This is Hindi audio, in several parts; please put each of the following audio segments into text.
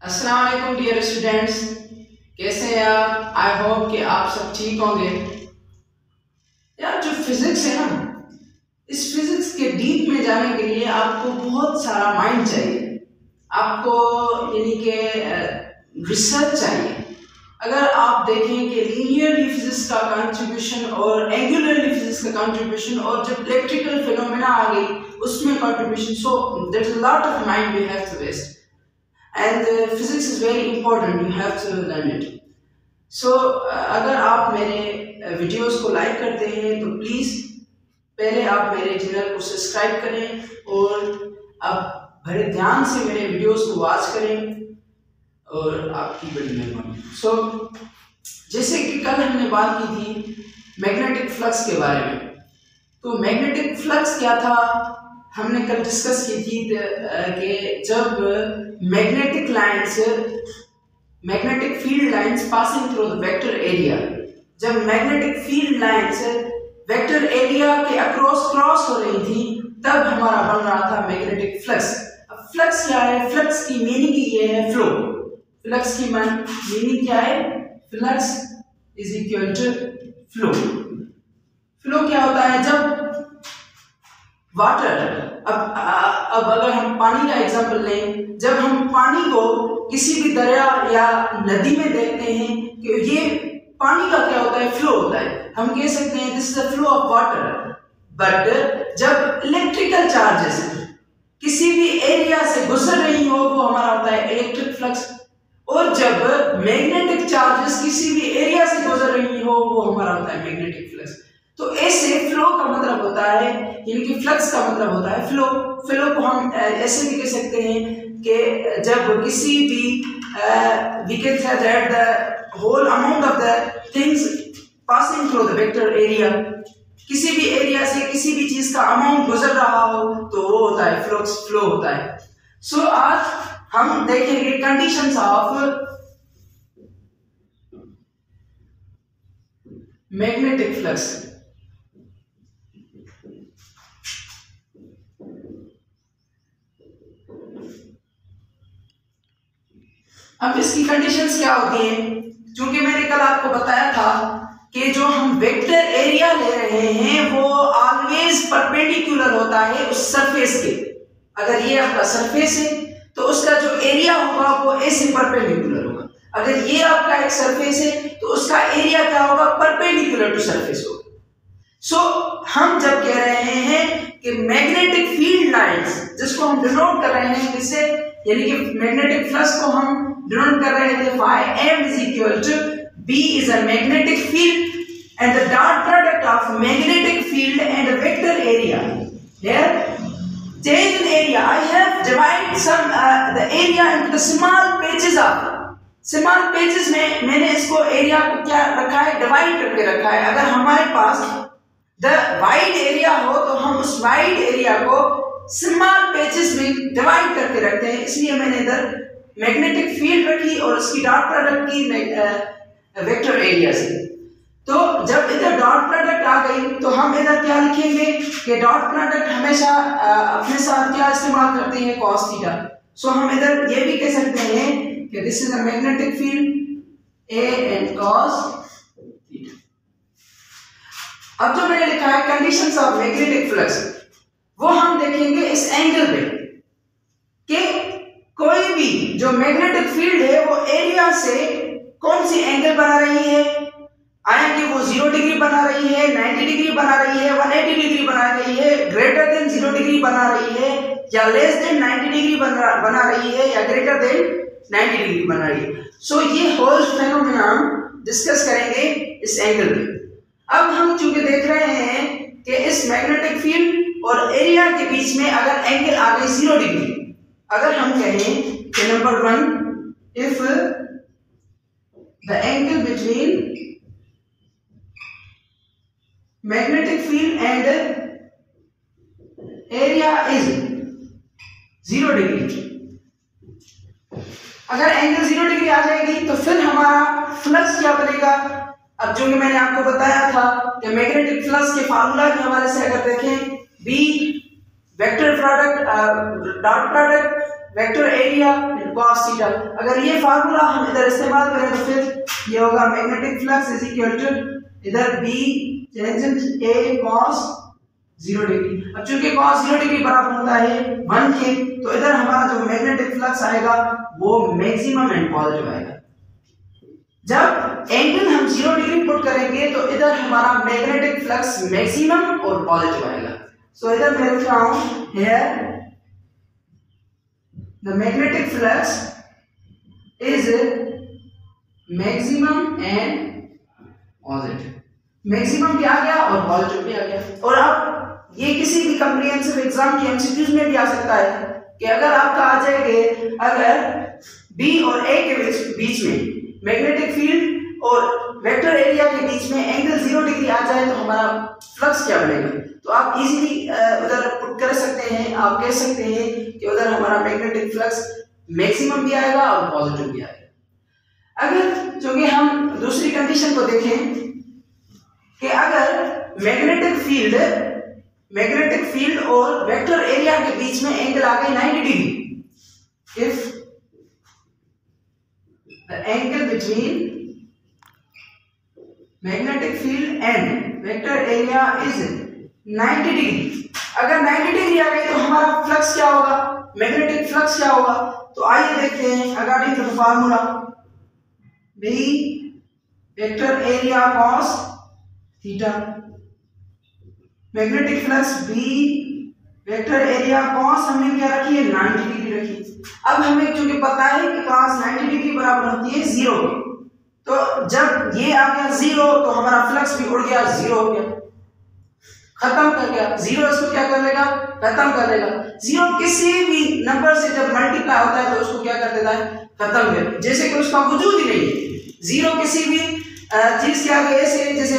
अस्सलाम वालेकुम डियर स्टूडेंट्स, कैसे हैं आप? आई होप कि आप सब ठीक होंगे। यार जो फिजिक्स है ना, इस फिजिक्स के डीप में जाने के लिए आपको बहुत सारा माइंड चाहिए, आपको यानी कि रिसर्च चाहिए। अगर आप देखें कि लीनियरली फिजिक्स का कंट्रीब्यूशन और एंगुलरली फिजिक्स का कंट्रीब्यूशन और जब इलेक्ट्रिकल फिनोमेना आ गई उसमें contribution, so there is a lot of mind we have to waste and physics is very important, you have to learn it. So अगर आप मेरे वीडियोस को लाइक करते हैं तो प्लीज़ पहले आप मेरे चैनल को सब्सक्राइब करें और आप बड़े ध्यान से मेरे वीडियोस को वॉच करें और आपकी बड़ी मेहरबानी। सो जैसे कि कल हमने बात की थी मैग्नेटिक फ्लक्स के बारे में, तो मैग्नेटिक फ्लक्स क्या था हमने कल डिस्कस की थी कि जब magnetic lines, magnetic field lines passing through the vector area, जब magnetic field lines vector area के अक्रॉस क्रॉस हो रही थी तब हमारा बन रहा था मैग्नेटिक फ्लक्स। अब फ्लक्स क्या है? फ्लक्स की मीनिंग ये है फ्लो। फ्लक्स की मीनिंग क्या है? Flux is equal to flow. Flow क्या होता है? जब वाटर, अब अगर हम पानी का एग्जांपल लें, जब हम पानी को किसी भी दरिया या नदी में देखते हैं कि ये पानी का क्या होता है? फ्लो होता है। हम कह सकते हैं this is the flow of water. But जब इलेक्ट्रिकल चार्जेस किसी भी एरिया से गुजर रही हो वो हमारा होता है इलेक्ट्रिक फ्लक्स, और जब मैग्नेटिक चार्जेस किसी भी एरिया से गुजर रही हो वो हमारा होता है मैग्नेटिक फ्लक्स। तो ऐसे फ्लो का मतलब होता है, यानी कि फ्लक्स का मतलब होता है फ्लो। फ्लो को हम ऐसे भी कह सकते हैं कि जब किसी भी we can say that the whole amount of the things passing through the vector area, किसी भी एरिया से किसी भी चीज का अमाउंट गुजर रहा हो तो वो होता है फ्लक्स, फ्लो होता है। सो आज हम देखेंगे कंडीशंस ऑफ मैग्नेटिक फ्लक्स। अब इसकी कंडीशंस क्या होती हैं? क्योंकि मैंने कल आपको बताया था कि जो हम वेक्टर एरिया ले रहे हैं वो ऑलवेज परपेंडिकुलर होता है उस सरफेस के। अगर ये आपका सरफेस है तो उसका जो एरिया होगा वो ऐसे परपेंडिकुलर होगा। अगर ये आपका एक सरफेस है तो उसका एरिया क्या होगा? परपेंडिकुलर टू सरफेस होगा। सो हम जब कह रहे हैं कि मैग्नेटिक फील्ड लाइंस, जिसको हम डिनोट कर रहे हैं किससे, यानी कि मैग्नेटिक फ्लक्स को हम डिनोट कर रहे थे phi m is equal to B is a magnetic field and the dot product of magnetic field and a vector area. Here change in area, I have divided some the area into the small patches of small patches में मैंने इसको एरिया को क्या रखा है? डिवाइड करके रखा है। अगर हमारे पास द वाइड एरिया हो तो हम उस वाइड एरिया को स्मॉल पैचेस में डिवाइड करके रखते हैं, इसलिए मैंने इधर मैग्नेटिक फील्ड रखी और उसकी डॉट प्रोडक्ट की वेक्टर एरिया से। तो जब इधर डॉट प्रोडक्ट आ गई तो हम इधर क्या लिखेंगे कि डॉट प्रोडक्ट हमेशा अपने साथ क्या इस्तेमाल करते हैं? cos theta. सो हम इधर ये भी कह सकते हैं कि this is a magnetic field A and cos theta. अब जो मैंने लिखा है कंडीशंस ऑफ मैग्नेटिक फ्लक्स, वो हम देखेंगे इस एंगल पे कि कोई भी जो मैग्नेटिक फील्ड है वो एरिया से कौन सी एंगल बना रही है, आया कि वो 0 डिग्री बना रही है, 90 डिग्री बना रही है, 180 डिग्री बना रही है, ग्रेटर देन 0 डिग्री बना रही है, या लेस देन 90 डिग्री बना रही है, या ग्रेटर देन 90 डिग्री बना रही है। सो ये होल फेनोमेना हम डिस्कस करेंगे इस एंगल पे। अब हम चूंकि देख रहे हैं कि इस मैग्नेटिक फील्ड और एरिया के बीच में अगर एंगल आ गई 0 डिग्री, अगर हम कहें कि number 1, if the angle between magnetic field and area is 0 degree, अगर एंगल 0 डिग्री आ जाएगी तो फिर हमारा फ्लक्स क्या बनेगा? अब जो कि मैंने आपको बताया था कि मैग्नेटिक फ्लक्स के फार्मूला के हवाले से अगर देखें, B vector product dot product vector area cos theta. अगर ये फार्मूला हम इधर इस्तेमाल करें तो फिर ये होगा magnetic flux is equal to इधर B tangent A cos 0 degree. अब चूंकि cos 0 डिग्री बराबर होता है 1 के, तो इधर हमारा जो मैग्नेटिक फ्लक्स आएगा वो मैक्सिमम एंड पॉजिटिव आएगा। जब एंगल हम 0 डिग्री पुट करेंगे तो इधर हमारा मैग्नेटिक फ्लक्स मैक्सिमम और पॉजिटिव आएगा। सो इधर मैं लिख रहा हूं here the magnetic flux is maximum and positive. Maximum भी आ गया और पॉजिटिव भी आ गया। और अब ये किसी भी कॉम्प्रिहेंसिव एग्जाम के एमसीक्यूज में भी आ सकता है कि अगर आपका आ जाए कि अगर बी और ए के बीच में मैग्नेटिक फील्ड और वेक्टर एरिया के बीच में एंगल 0 डिग्री आ जाए तो हमारा फ्लक्स क्या बनेगा। तो आप इजीली उधर पुट कर सकते हैं, आप कह सकते हैं कि उधर हमारा मैग्नेटिक फ्लक्स मैक्सिमम भी आएगा और पॉजिटिव भी आएगा। अगर चूंकि हम दूसरी कंडीशन को देखें कि अगर मैग्नेटिक फील्ड और वेक्टर एरिया के बीच में एंगल आ गए 90 degree, if the angle between magnetic field and vector area is 90 degree, अगर 90 डिग्री आ गई तो हमारा फ्लक्स क्या होगा, मैग्नेटिक फ्लक्स क्या होगा। तो आइए देखते हैं according to the formula B vector area cos theta, magnetic flux B vector area cos हमने क्या रखी है 90 डिग्री रखी। अब हमें क्योंकि पता है कि cos 90 डिग्री बराबर होती है 0 के, तो जब ये आ गया 0 तो हमारा फ्लक्स भी उड़ गया, 0 हो गया, खत्म कर गया। 0 इसको क्या कर लेगा, खत्म कर लेगा। 0 किसी भी नंबर से जब मल्टीप्लाई होता है तो उसको क्या कर देता है, खत्म कर, जैसे कि उसका वजूद ही नहीं है। 0 किसी भी चीज के आगे ऐसे जैसे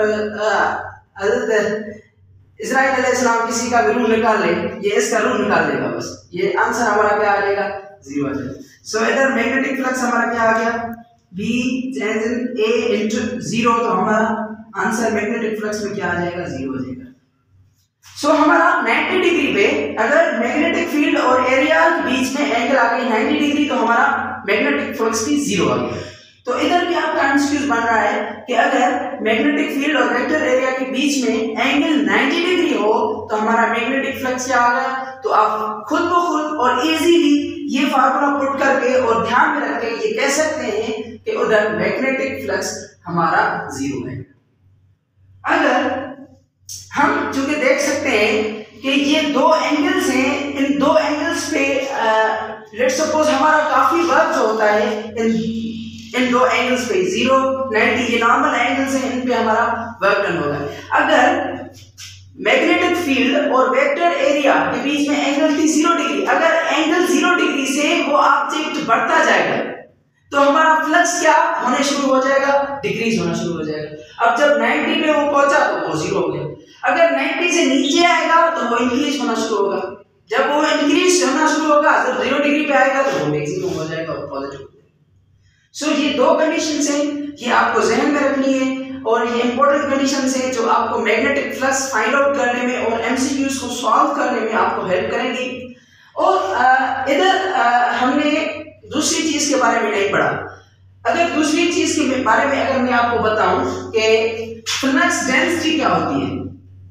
इस्राइल अलैहिस्सलाम किसी का भी रूल निकाल ले, ये इसका रूल निकाल देगा, बस ये आंसर हमारा क्या आ जाएगा, 0 आ जाएगा। सो इधर मैग्नेटिक फ्लक्स हमारा क्या आ गया, B टेंजेंट A into 0, तो हमारा आंसर मैग्नेटिक फ्लक्स में क्या आ जाएगा, 0 आ जाएगा। सो हमारा 90 डिग्री पे अगर मैग्नेटिक फील्ड और एरिया के बीच में एंगल आ गई 90 डिग्री तो हमारा मैग्नेटिक फ्लक्स भी 0 आ गया। तो इधर भी आपका एमसीक्यू बन रहा है कि अगर मैग्नेटिक फील्ड और वेक्टर एरिया के बीच में एंगल 90 डिग्री हो तो हमारा मैग्नेटिक फ्लक्स क्या आ गया। तो आप खुद ब खुद और इजीली ये फार्मूला पुट करके और ध्यान में रख के ये कह सकते हैं कि उधर मैग्नेटिक फ्लक्स हमारा 0 है। अगर हम चूंकि देख सकते हैं कि ये दो एंगल्स हैं, इन दो एंगल्स पे लेट्स सपोज हमारा काफी वर्क जो होता है इन दो एंगल्स पे 0 90 ये नॉर्मल एंगल्स हैं, इन पे हमारा वर्क डन होगा। अगर मैग्नेटिक फील्ड और वेक्टर एरिया के बीच में एंगल थी 0 डिग्री, अगर एंगल 0 डिग्री से वो ऑब्जेक्ट बढ़ता जाएगा तो हमारा फ्लक्स क्या होने शुरू हो जाएगा, डिक्रीज होना शुरू हो जाएगा। अब जब 90 पे वो पहुंचा तो वो 0 हो गया, अगर 90 से नीचे आएगा तो वो इंक्रीज होना शुरू होगा, जब वो इंक्रीज होना शुरू होगा जब 0 डिग्री पे आएगा तो वो मैक्सिमम हो जाएगा और पॉजिटिव। सो ये दो कंडीशंस हैं, ये आपको जहन में रखनी है और ये इंपॉर्टेंट कंडीशंस हैं जो आपको मैग्नेटिक फ्लक्स फाइंड आउट करने में और एमसीक्यूज को सॉल्व करने में आपको हेल्प करेंगी। और इधर हमने दूसरी चीज के बारे में नहीं पढ़ा। अगर दूसरी चीज के बारे में अगर मैं आपको बताऊं कि फ्लक्स डेंसिटी क्या होती है,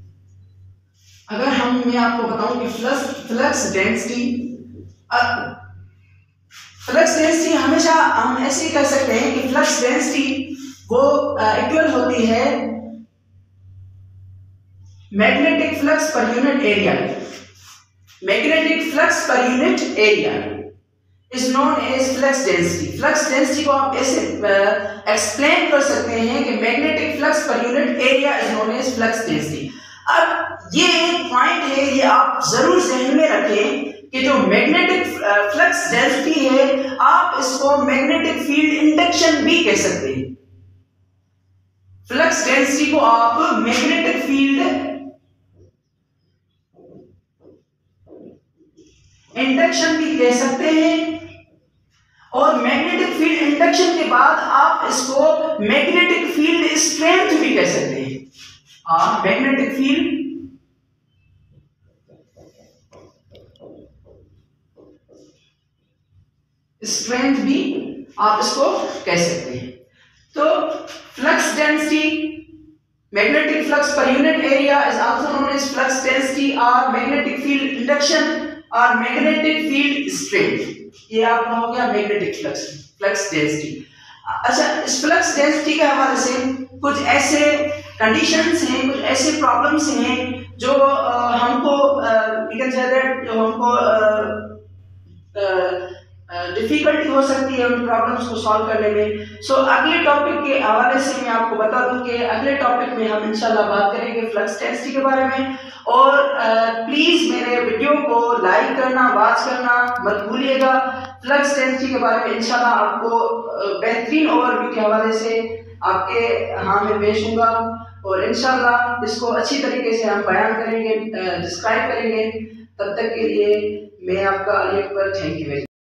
अगर मैं आपको बताऊं कि फ्लक्स डेंसिटी हमेशा हम ऐसे ही कह सकते हैं कि फ्लक्स डेंसिटी वो इक्वल होती है magnetic flux per unit area. Magnetic flux per unit area is known as flux density. Flux density को आप ऐसे एक्सप्लेन कर सकते हैं कि magnetic flux per unit area is known as flux density. अब ये एक पॉइंट है, ये आप जरूर ध्यान में रखें कि जो मैग्नेटिक फ्लक्स डेंसिटी है आप इसको मैग्नेटिक फील्ड इंडक्शन भी कह सकते हैं। फ्लक्स डेंसिटी को आप मैग्नेटिक फील्ड इंडक्शन भी कह सकते हैं और मैग्नेटिक फील्ड इंडक्शन के बाद आप इसको मैग्नेटिक फील्ड स्ट्रेंथ भी कह सकते हैं। मैग्नेटिक फील्ड स्ट्रेंथ भी आप इसको कह सकते हैं। तो flux density, magnetic flux per unit area is also known as flux density और मैग्नेटिक फील्ड इंडक्शन और मैग्नेटिक फील्ड स्ट्रेंथ। ये आपका हो गया मैग्नेटिक फ्लक्स डेंसिटी। अच्छा, इस फ्लक्स डेंसिटी के हवाले से कुछ ऐसे कंडीशंस हैं, कुछ ऐसे प्रॉब्लम्स हैं जो हमको डिफिकल्टी हो सकती है उन प्रॉब्लम्स को सॉल्व करने में। सो अगले टॉपिक के हवाले से मैं आपको बता दूं कि अगले टॉपिक में हम इंशाल्लाह बात करेंगे फ्लक्स डेंसिटी के बारे में। और प्लीज मेरे वीडियो को लाइक करना, वॉच करना मत भूलिएगा। फ्लक्स डेंसिटी के बारे में इंशाल्लाह आपको बेहतरीन ओवरव्यू के हवाले से आपके यहाँ में पेश होगा और इंशाल्लाह इसको अच्छी तरीके से हम बयान करेंगे, डिस्क्राइब करेंगे। तब तक के लिए मैं आपका अली अकबर, थैंक यू।